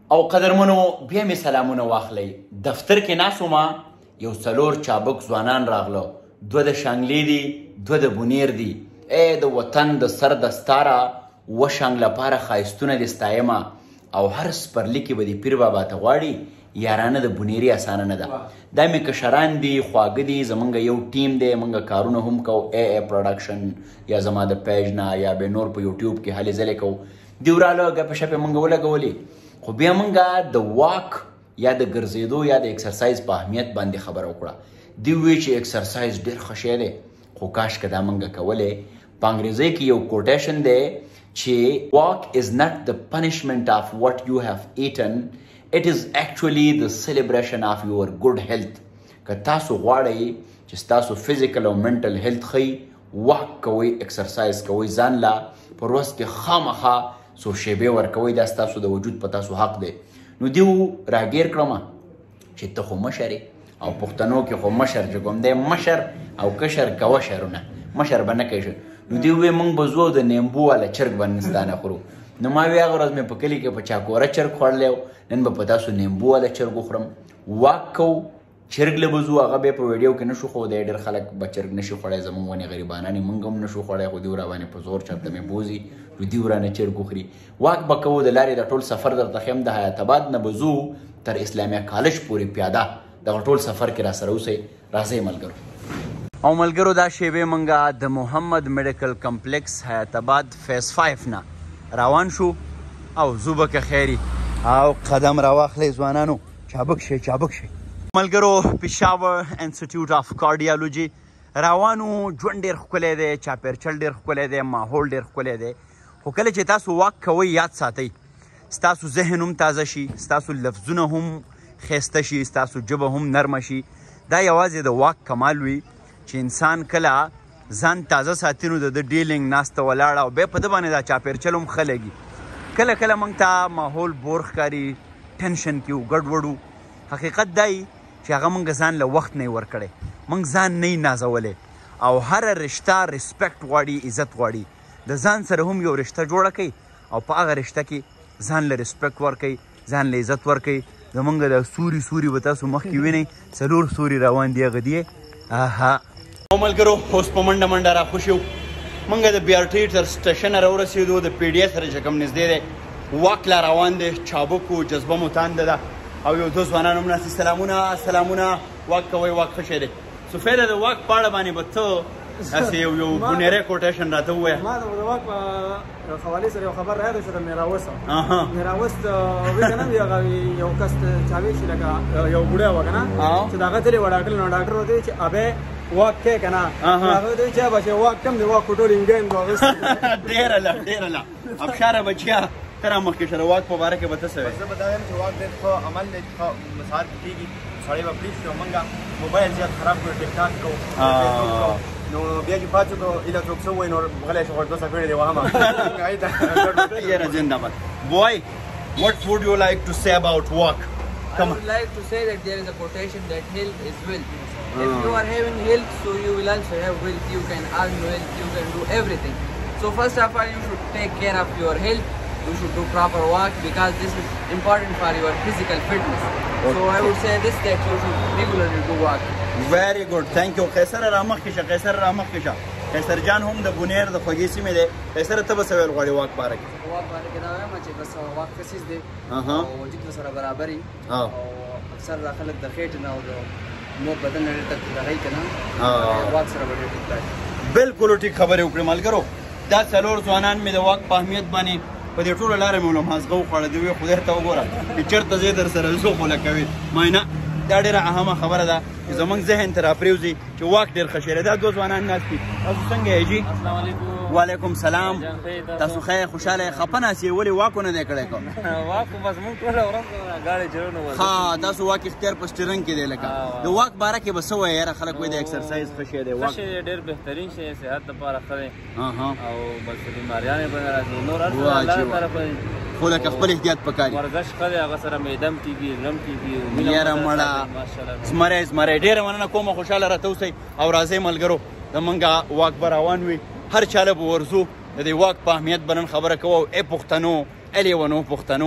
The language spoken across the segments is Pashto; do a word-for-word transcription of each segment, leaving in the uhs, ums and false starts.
او قدرمنو بیا مې سلامونه واخلئ. دفتر کې ناست ومه، یو څلور چابک ځوانان راغله، دوه د شانګلې دي، دوه د بونیر دي. ای د وطن د سر دستاره و شانګ لپاره ښایستونه دې ستایمه، او هر سپرلي کې به دې پیر بابا ته غواړي یارانه د بونیري اسانه نه ده. دا مې کشران دي، خواږه دي، زمونږ یو ټیم دی، موږ کارونه هم کوو، ای ای پروډکشن یا زما د پیج نه یا به نور په یوټیوب کې هلې ځلې کوو. دوی وراله ګپې شپې موږ ولګولې، خو بیا موږ د واک یا د ګرځېدو یا د اکسرسایز په اهمیت باندې خبره وکړه. دوی وایي چې اکسرسایز ډېر ښه شی دی، خو کاش که دا موږ کولی. په انګریزۍ کې یو کوټیشن دی چې واک is not the punishment of what you have eaten, it is actually the celebration of your good health. که تاسو غواړئ چې ستاسو فزیکل او منټل هیلث ښي، واک کوئ، اکسرسایز کوئ، ځان له په ورځ کې خامخا څو شیبې ورکوئ، دا ستاسو د وجود په تاسو حق دی. نو دیو راګیر کړمه چې ته خو مشر یې، او پښتنو کې خو مشر چې کوم دی مشر او کشر کوه شرونه، مشر به نه کوي. نو دوی وویل موږ به ځو او د نیمبو والا چرګ به نن ستا نه خورو. نو ما وی هغه ورځ مې په کلي کې په چاکوره چرګ خوړلی و، نن به په تاسو نیمبو والا چرګ وخورم. واک کوو، چرګ له به ځو، هغه بیا په ویډیو کې نشو ښودی، ډېر خلک به چرګ نشي خوړی، زموږ ونې غریبانان یې موږ هم نشو خوړی، خو دوی راباندې په زور چرته مې بوځي، نو دوی ورانه چرګ وخوري. واک به کوو، د لارې د ټول سفر درته ښیم، د حیات آباد نه به ځو تر اسلامیه کالج پورې پیاده، دغه ټول سفر کې راسره اوسئ. راځئ ملګرو. او ملګرو دا شیبې موږ د محمد میډیکل کمپلیکس حیات آباد فیز فایف نه روان شو، او زو به که خیري او قدم راواخلئ ځوانانو، چابک شئ چابک شئ. ملګرو پېښور انسټیټیوټ اف کارډیالوجي روانو، ژوند ډېر ښکلی دی، چاپېرچل ډېر ښکلی دی، ماحول ډېر ښکلی دی. خو کله چې تاسو واک کوئ یاد ساتئ، ستاسو ذهن هم تازه شي، ستاسو لفظونه هم ښایسته شي، ستاسو ژبه هم نرمه شي. دا یوازې د واک کمال وي چې انسان کله ځان تازه ساتي، نو د ده ډیلینګ ناسته ولاړه او بیا په ده باندې دا چاپېرچل هم ښه لګي. کله کله موږ ته ماحول بور ښکاري، ټینشن کې و، ګډوډ و. حقیقت دا یي چې هغه موږ ځان له وخت نه یې ورکړی، موږ ځان نه یې نازولی، او هره رشته ریسپیکټ غواړي، عزت غواړي. د ځان سره هم یو رشته جوړه کړئ، او په هغه رشته کې ځان له ریسپیکټ ورکړئ، ځان له عزت ورکړئ. زمونږ د سوري سوري به تاسو مخکې وینئ، څلور سوري روان دي، هغه دي. اها او ملګرو اوس په منډه منډه راخوشي وو، موږ د بي آر ټي تر سټیشنه راورسېدو، د پی ډي اې سره چې کوم نږدې دی، واک لا روان دی، چابک و، جذبه مو تانده ده، او یو دوه ځوانان هم ناست دي. سلامونه سلامونه، واک کوئ، واک ښه شی دی. سفیده د واک په اړه باندې به ته داسې یو یو بونیری کوټیشن راته ووایه. ما د واک په حوالې سره یو خبر را یاده شو، د میراوس میراوس وایي که نه هغه یو کس چاوي چې لکه یو بوډا وه که نه، چې د هغه تلې وه ډاکټر، نو ډاکټر ورته وایي چې ابې واک کې که نه، هغه ورته وایي چې بچې واک کم دی، واک په ټول انډیا به اغوستی. ډېره له ډېره له ابشاره بچیا ته را مخکې شه، د واک په باره کې به ته څه وایې؟ زه به دا وایم چې واک ډېر ښه عمل دی، ښه سهار کې کېږي، سړی به پلیز کړو، موږ موبایل زیات خراب کړو، ټیک ټاک کوو، نو بیا چې پاتې کړو ایله څوک څه ووایي، نو غلی شو، دوه څپېړې دې وهمه. یاره زنده‌باد. Boy, what would you like to say about walk? Come I would on. like to say that there is a quotation that health is wealth. Uh. If you are having health, so you will also have wealth. You can earn wealth, you can do everything. So first of all, you should take care of your health. You should do proper walk because this is important for your physical fitness. Okay. So I would say this, that you should regularly do walk. Very good. Thank you. قیصر را مخکې شه، قیصر را مخکې شه. قیصر جان هم د بونیر د خوږې سیمې دی. قیصر ته به څه ویل غواړې واک باره کې؟ واک باره کې دا وایم چې بس واک ښه څیز دی، او وجود ورسره برابر وي، او اکثر دا خلک د خېټې نه او د مور بدن نه ډېر دغه که نه، واک سره به ډېر ټیک راځي. بلکل ټیک خبرې وکړې ملګرو. دا څلور ځوانان مې د واک په اهمیت باندې په دې ټوله لاره مې ولو مازغه وخوړه، دوی وایي خدای ته وګوره چې چېرته ځې در سره زو خو لکوي. معاینه دا ډېره اهمه خبره ده چې زموږ ذهن ته راپرېوځي چې واک ډېر ښه شی دی. دا دوه ځوانان ناست دي. تاسو څنګه یې جي؟ السلام علیکم. وعلیکم سلام. تاسو ښه خوشحاله یې؟ خفه ناست یې، ولې واک ونه دی کړی کوم؟ واک خو بس موږ ټوله ورځ ګاډي چلونه وځو. ها تاسو واک اختیار په سټیرنګ کې دی لکه. د واک باره کې به څه وایې یاره؟ خلک وایي د اکسرسایز ښه شی دی. ښه شی دی، ډېر بهترین شی، صحت لپاره ښه دی، او بس بیماریانې به نه راځي، نور هر څه الله طرفه دی، خو لکه خپل احتیاط پکار دی. ورزش ښه دی، هغه سره معده هم کېږي، زړه هم کېږي. یاره مړه زمری زمری ډېره مننه کومه، خوشحاله راته اوسئ. او راځئ ملګرو زمونږ واک به روان وي، هر چاله به ورځو، د دې واک په اهمیت به نن خبره کوو. ای پښتنو، ای لیونو پښتنو،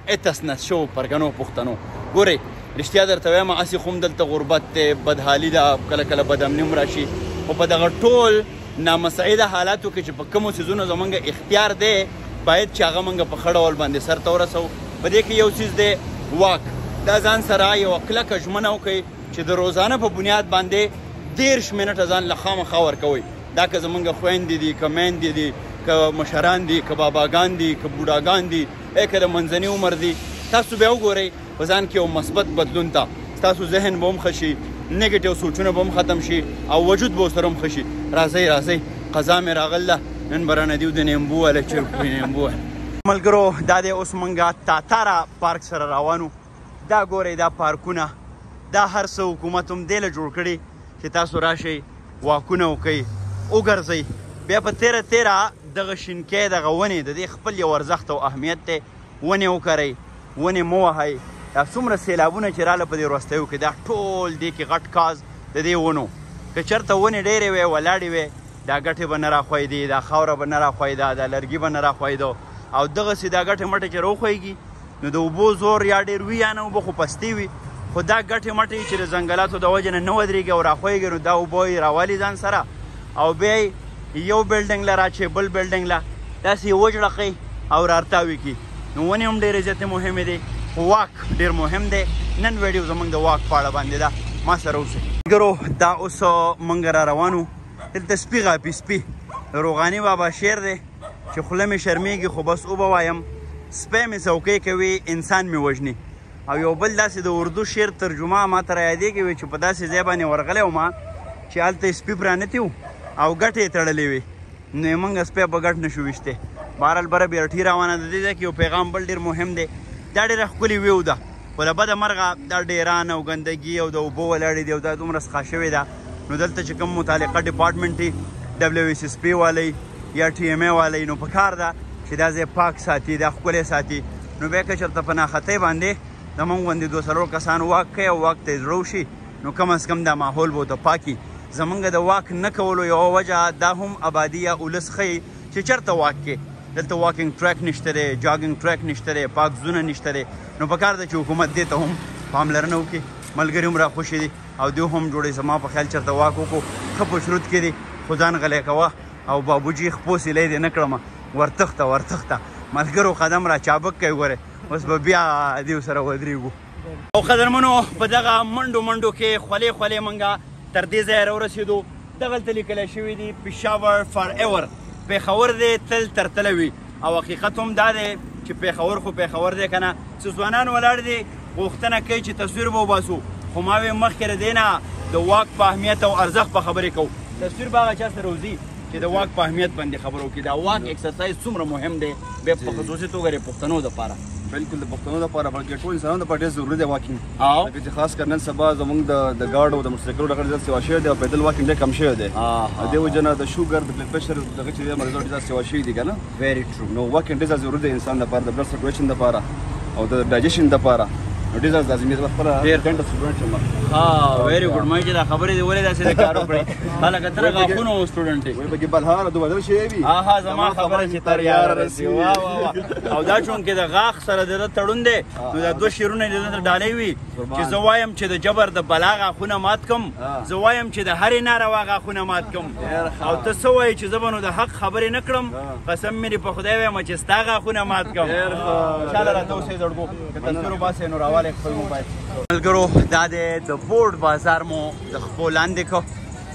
اتسنس شو پرګنو پښتنو ګورئ رښتیا درته وایم هسې خو هم دلته غربت دی بدحالي ده کله کله بدامني هم راشي خو په دغه ټول نامساعده حالاتو کې چې په کومو څیزونو زمونږ اختیار دی باید چې هغه موږ په ښه ډول باندې سرته ورسوو په دې کې یو څیز دی واک دا ځان سره یوه کلکه ژمنه وکړئ چې د روزانه په بنیاد باندې دېرش منټه ځان له خامخا ورکوئ دا که زمونږ خویندې دي که میندې دي که مشران دي که باباګان دي که بوډاګان دي ای که د منځني عمر دي تاسو بیا وګورئ په ځان کې یو مثبت بدلون ته ستاسو ذهن به هم ښه شي نیګیټیو سوچونه به هم ختم شي او وجود به ورسره هم ښه شي راځئ راځئ قضا مې راغله نن به رانه دیو د نیمبو والا چرک نیمبو ملګرو دا دی اوس موږ تاتاره پارک سره روانو دا ګورئ دا پارکونه دا هر څه حکومت هم دې له جوړ کړي چې تاسو راشئ واکونه وکئ وګرځئ بیا په تیره تیره دغه شینکۍ دغه ونې د دې خپل یو ارزښت او اهمیت دی ونې وکرئ ونې مه وهئ دا څومره سیلابونه چې راله په دې وروستیو کې دا ټول دې کې غټ کاز د دې ونو که چېرته ونې ډېرې وې ولاړې وې دا ګټې به نه راخویدې دا خاوره به نه راخویده دا لرګي به نه راخویده او دغسې دا ګټې مټې چې راوخویږي نو د اوبو زور یا ډېر وي یا نه اوبه خو پستې وي خو دا ګټې مټې چې د ځنګلاتو د وجې نه نه ودرېږي او راخویږي نو دا اوبه یې راوالي ځان سره او بیا یو بلډنګ له راچې بل بلډنګ له داسې یې وجړقئ او رارتاوي کړي نو ونې هم ډېرې زیاتې مهمې دي خو واک ډېر مهم دی نن ویډیو زموږ د واک په اړه باندې ده ما سره اوسئ ملګرو دا اوس موږ را روانو دلته سپي غاپي سپي روغاني بابا شعر دی چې خوله مې شرمېږي خو بس وبه وایم سپی مې څوکۍ کوي انسان مې وژني او یو بل داسې د اردو شعر ترجمه ما ته رایادېږي وي چې په داسې ځای باندې ورغلی وم چې هلته یې سپي پرانتي وو او ګټې یې تړلې وې نو یې موږ سپی په ګټ نه شو ویشتی بهرحال بره بیرټي روانه د دې ځای کې یو پیغام بل ډېر مهم دی دا ډېره ښکلې ویو ده خو له بده مرغه دا ډیران او ګندګي او د اوبو ولاړې دي او دا دومره څښا شوې ده نو دلته چې کوم متعلقه ډپارټمنټ دي ډبلیو ایس ایس پي والی یا ټي ایم ای والی نو پکار ده چې دا ځای پاک ساتي دا ښکلی ساتي نو بیا که چېرته په ناخطۍ باندې زموږ غوندې دوه څلور کسان واک کوي او واک ته یې زړه وشي نو کم از کم دا ماحول به ورته پاکي زمونږ د واک نه کولو یوه وجه دا هم آبادي یا اولس ښیي چې چېرته واک کې دلته واکینګ ټریک نشته دی جاګینګ ټریک نشته دی پاک زونه نشته دی نو پکار ده چې حکومت دې ته هم پاملرنه وکړي ملګري هم راخوشي دي او دوی هم جوړوي زما په خیال چېرته واک وکړو ښه په شروط کې دي خو ځان غلی کوه او بابوجي خپو سیلی دې نه کړمه ورتښته ورتښته ملګرو قدم را چابک کوي ګورې اوس به بیا دیو سره ودرېږو او قدرمنو په دغه منډو منډو کې خولې خولې موږ تر دې ځایه راورسېدو دغلته لیکلی شوي دي پېښور فار ایور پېښور دی تل تر تله وي او حقیقت هم دا دی چې پېښور خو پېښور دی که نه څه ځوانان ولاړ دي غوښتنه کوي چې تصویر به وباسو خو ما وې مخکې د دې نه د واک په اهمیت او ارزښت په خبرې کوو تصویر به هغه چا سره وځي چې د واک په اهمیت باندې خبرو وکړي دا واک اکسرسایز څومره مهم دی بیا په خصوصي توګه د پښتنو دپاره بالکل د پښتنو لپاره بلکې ټول انسانانو لپاره ډېر ضروري دی واکینګ لکه چې خاص کر نن سبا زموږ د د ګاډو او د موټرسایکلو ډګر ډېر سیوا شوی دی او پیدل واکینګ ډېر کم شوی دی د دې وجه نه د شوګر د بلډ پریشر دغه چې دی مریضان ډېر سیوا شوي دي که نه ویری ټرو نو واکینګ ډېر ضروري دی انسان لپاره د بلډ سرکولیشن لپاره او د ډایجیشن لپاره نو ډېر زیات لازمي ده خپله ډېر ګنټه سټوډنټ یم ها ویری ګوډ مې چې دا خبرې دې ولې داسې د کار وکړې هلکه ته غاښونه و سټوډنټ یې وایي پکې بلهاره دوه بدل شوی وي ها ها زما خبره چې تر یاره رسي واه واه او دا چونکې د غاښ سره د ده تړون دی نو دا دوه شعرونه یې د ده ډالۍ وي چې زه وایم چې د جبر د بلا غاښونه مات کړم زه وایم چې د هرې ناروا غاښونه مات کړم او ته څه وایې چې زه به نو د حق خبرې نه کړم قسم مې دې په خدای وایم چې ستا غاښونه مات کړم انشاءالله راته اوسئ زړګو که تصویر وباسئ نو راوالی خپل موبایل ملګرو دا دی د بورډ بازار مو د خپو لاندې کو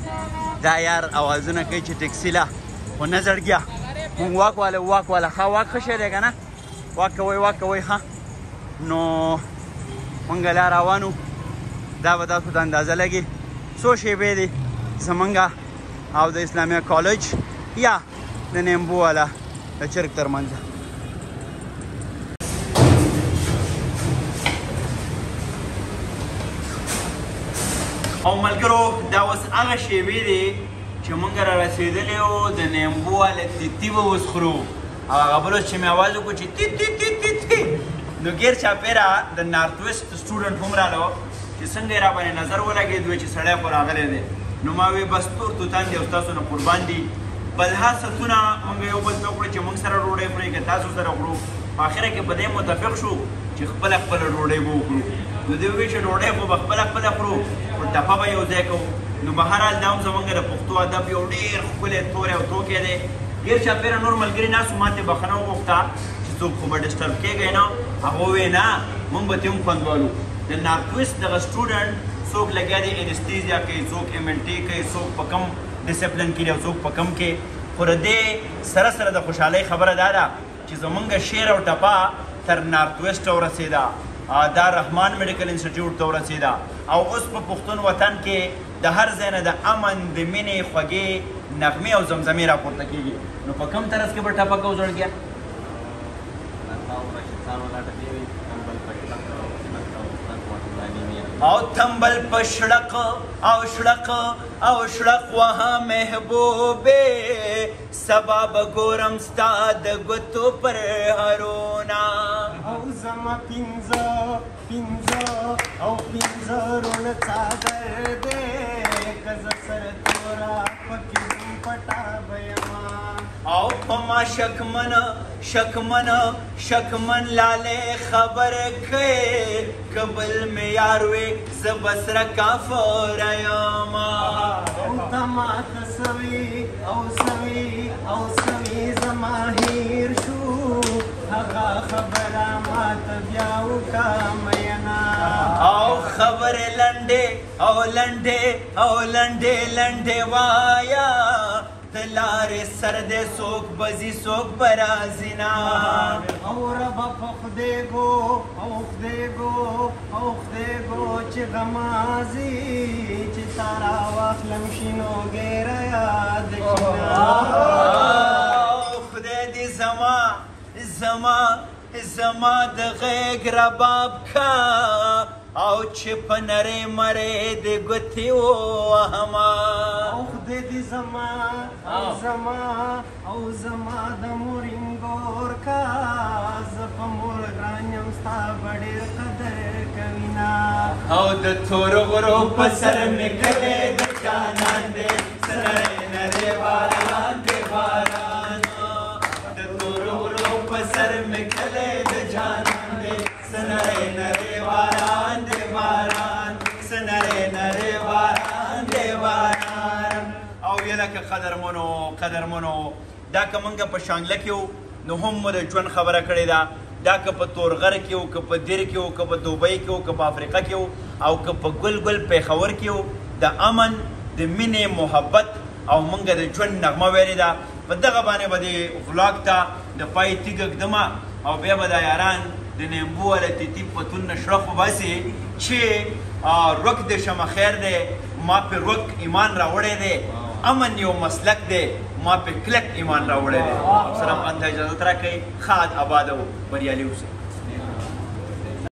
دا یار اوازونه کوي چې ټکسي له خو نه زړګیا مونږ واک والا واک والا ښه واک ښه شی دی که نه واک کوئ واک کوئ ښه نو مونږ لا روانو دا به تاسو ته اندازه لګي څو شیبې دي زمونږ او د اسلامیه کالج یا د نیمبو والا د چرک ترمنځ او ملګرو دا اوس هغه شیبې دي چې موږ را رسېدلي وو د نیمبو والا تیتي به اوس خورو او هغه بل اوس چې مې اواز وکړو چې تی تی تی تی تی نو ګیر چاپېره د نارت ویسټ سټوډنټ هم راغله چې څنګه یې را باندې نظر ولګېد وی چې سړی خو راغلی دی نو ما وی بس تور توتان دي او ستاسو نه قربان دي بلها ستونه موږ یو بل ته وکړو چې موږ سره ډوډۍ خورئ که تاسو سره خورو په اخره کې په دې متفق شو چې خپله خپله ډوډۍ به وخورو. نو دوی وویل چې ډوډۍ خو به خپله خپله خورو خو ټپه به یو ځای کوو. نو بهرحال دا هم زموږ د پښتو ادب یو ډېر ښکلی توری او توکی دی. ډېر چاپېره نور ملګري ناست وو، ما ترې بښنه وغوښته چې څوک خو به ډسټرب کېږئ نه. هغه وویل نه موږ به ترې هم خوند والو. د نارت ویسټ دغه سټوډنټ څوک لګیا دی انستیزیا کوي، څوک ایم ایل ټي کوي، څوک په کم ډسپلن کې دی او څوک په کم کې. خو د دې سره سره د خوشحالۍ خبره دا ده چې زمونږ شعر او ټپه تر نارت ویسټ ورسېده، دا رحمان میډیکل انسټیټیوټ ته ورسېده او اوس په پښتون وطن کې د هر ځای نه د امن د مینې خوږې نغمې او زمزمې راپورته کېږي. نو په کم طرز کې به ټپه کوو زړګیه؟ او تنبل په شړق او شړق او شړق وها محبوبې سبا به ګورم ستا د ګوتو پر هرونه. او زما پنځه پنځه او پنځه رونه څادر دی که زه سره توره پکې ځم پټه به یمه. او په ما شکمن شکمن شکمن لاله خبر کوي که بل مې یار وې زه به سره کافر یم. او ته ماته سوي او سوي او سوي زما هیر شو هغه خبره ماته بیا وکړه مینه. او خبرې لنډې او لنډې او لنډې لنډې وایا د لارې سر دې څوک بځي څوک به راځي نه. او ربه په خدای ګو او خدای ګو او خدای ګو چې غمازي چې تارا واخلم شینو ګیره یاد کړه. او خدای دې زما زما زما د غېږ رباب کا او چې په نرۍ مرۍ د ګوتې ووهمه. او خدای دې زما او زما او زما د مورینګور کا زه په مور ګران یم ستا به ډېر قدر کوینه. او د تورو غرو په سر مې کلی د جانان دی سنرۍ نرۍ باران دی باران. د تورو غرو په سر مې کلی د جانان دی سنرۍ نرۍ باران دی باران سنرۍ نرۍ باران دی باران. او یلکه قدرمنو قدرمنو دا که موږ په شانګله کې وو نو هم مو د ژوند خبره کړې ده. دا که په تورغر کې وو که په دیر کې وو که په دوبۍ کې وو که په افریقا کې وو او که په ګل ګل پیښور کې وو د امن د مینې محبت او موږ د ژوند نغمه ویلې ده. په دغه باندې به دې غلاګ ته د پای تیږه ږدمه او بیا به دا یاران د نیمبو والا تیتیب پتون نه شړق وباسي چې رک د شمه خیر دی ما پې رک ایمان راوړی دی، امن یو مسلک دی ما پې کلک ایمان راوړی دی. سلام خان ته اجازت راکوئ. ښاد آباد او بریالي اوسئ.